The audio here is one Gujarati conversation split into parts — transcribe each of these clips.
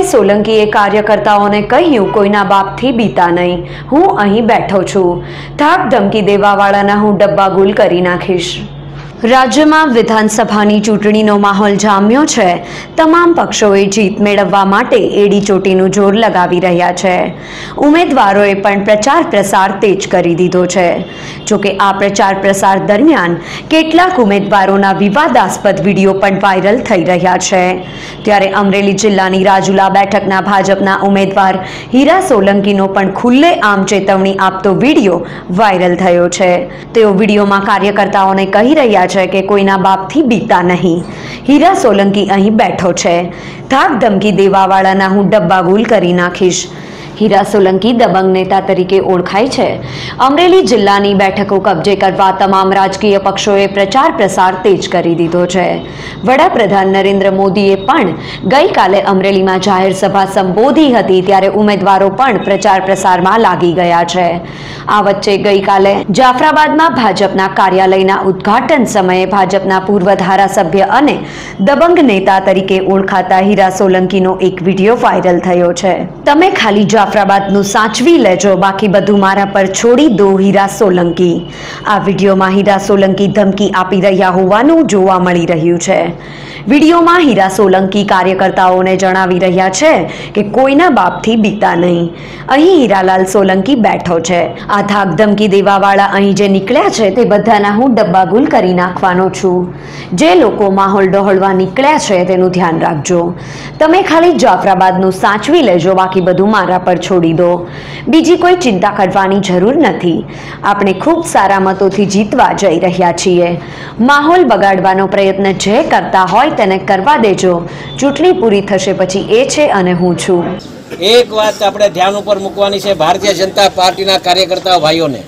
સોલંકીએ કાર્યકર્તાઓને કહ્યું, કોઈના બાપથી બીતા નહીં, હું અહીં બેઠો છું, ધાક ધમકી દેવાવાળાના હું ડબ્બા ગુલ કરી નાખીશ। રાજ્યમાં વિધાનસભાની ચૂંટણીનો માહોલ જામ્યો છે। તમામ પક્ષોએ જીત મેળવવા માટે એડી ચોટીનું જોર લગાવી રહ્યા છે। ઉમેદવારોએ પણ પ્રચાર પ્રસાર તેજ કરી દીધો છે। જોકે આ પ્રચાર પ્રસાર દરમિયાન કેટલાક ઉમેદવારોના વિવાદાસ્પદ વિડીયો પણ વાયરલ થઈ રહ્યા છે। ત્યારે અમરેલી જિલ્લાની રાજુલા બેઠકના ભાજપના ઉમેદવાર હીરા સોલંકીનો પણ ખુલ્લેઆમ ચેતવણી આપતો વિડીયો વાયરલ થયો છે। તેઓ વિડીયોમાં કાર્યકર્તાઓને કહી રહ્યા છે કે કોઈના બાપથી બીતા નહીં, હીરા સોલંકી અહીં બેઠો છે, ધાક ધમકી દેવાવાળાના હું ડબ્બા ગુલ કરી નાખીશ। હીરા સોલંકી દબંગ નેતા તરીકે ઓળખાય છે। અમરેલી જિલ્લાની બેઠકો કબજે કરવા તમામ રાજકીય પક્ષોએ પ્રચાર પ્રસાર તેજ કરી દીધો છે। વડાપ્રધાન નરેન્દ્ર મોદીએ પણ ગઈકાલે અમરેલીમાં જાહેર સભા સંબોધી હતી, ત્યારે ઉમેદવારો પણ પ્રચાર પ્રસારમાં લાગી ગયા છે। આ વચ્ચે ગઈકાલે જાફરાબાદમાં ભાજપના કાર્યાલયના ઉદ્ઘાટન સમયે ભાજપના પૂર્વ ધારાસભ્ય અને દબંગ નેતા તરીકે ઓળખાતા હીરા સોલંકીનો એક વિડીયો વાયરલ થયો છે। તમે ખાલી જાફરાબાદનું સાચવી લેજો, બાકી બધું મારા પર છોડી દો, હીરા સોલંકી। આ વિડીયોમાં હીરા સોલંકી ધમકી આપી રહ્યા હોવાનું જોવા મળી રહ્યું છે। વિડીયોમાં હીરા સોલંકી કાર્યકર્તાઓને જણાવી રહ્યા છે કે કોઈના બાપથી બીતા નહીં, અહીં હીરાલાલ સોલંકી બેઠો છે, આ ધાક ધમકી દેવાવાળા અહીં જે નીકળ્યા છે તે બધાના હું ડબ્બા ગુલ કરી નાખવાનો છું। જે લોકો માહોલ ડહોળવા નીકળ્યા છે તેનું ધ્યાન રાખજો, તમે ખાલી જાફરાબાદનું સાચવી લેજો, બાકી બધું મારા પર છોડી દો, બીજી કોઈ ચિંતા કરવાની જરૂર નથી, આપણે ખૂબ સારા મતોથી જીતવા જઈ રહ્યા છીએ, માહોલ બગાડવાનો પ્રયત્ન જે કરતા હોય તેને કરવા દેજો, ચૂંટણી પૂરી થશે પછી એ છે અને હું છું। એક વાત આપણે ધ્યાન ઉપર મૂકવાની છે, ભારતીય જનતા પાર્ટીના કાર્યકર્તાઓ ભાઈઓને,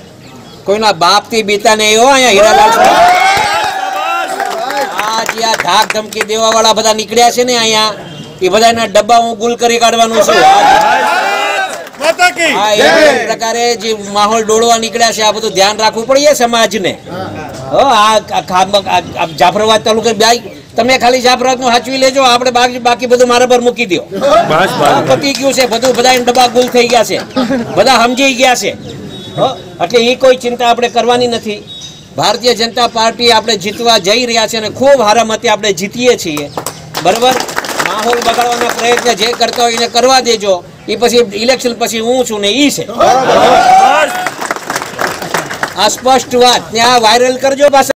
કોઈના બાપથી બીતા નહીં હો। અહીંયા હીરાલાલ આ જે ધાક ધમકી દેવા વાળા બધા નીકળ્યા છે ને અહીંયા, એ બધાના ડબ્બા હું ગુલ કરી કાઢવાનું છું। આ પ્રકારે જે માહોલ ડોળવા નીકળ્યા છે, આ બધું ધ્યાન રાખવું પડે સમાજને। આ જાફરાબાદ તાલુકે ભાઈ તમે ખાલી જાફરાબાદ નું સાચવી લેજો, આપણે બાકી બધું મારા પર મૂકી દો, પતી ગયું છે બધું, બધા ડબ્બા ગુલ થઈ ગયા છે, બધા સમજી ગયા છે, એટલે એ કોઈ ચિંતા આપણે કરવાની નથી। ભારતીય જનતા પાર્ટી આપણે જીતવા જઈ રહ્યા છે અને ખૂબ સારા મતે આપણે જીતીએ છીએ, બરાબર। માહોલ બગાડવાના પ્રયત્ન જે કરતા હોય એને કરવા દેજો, એ પછી ઇલેક્શન પછી હું છું ને ઈ છે, આ સ્પષ્ટ વાત ત્યાં વાયરલ કરજો પાછા।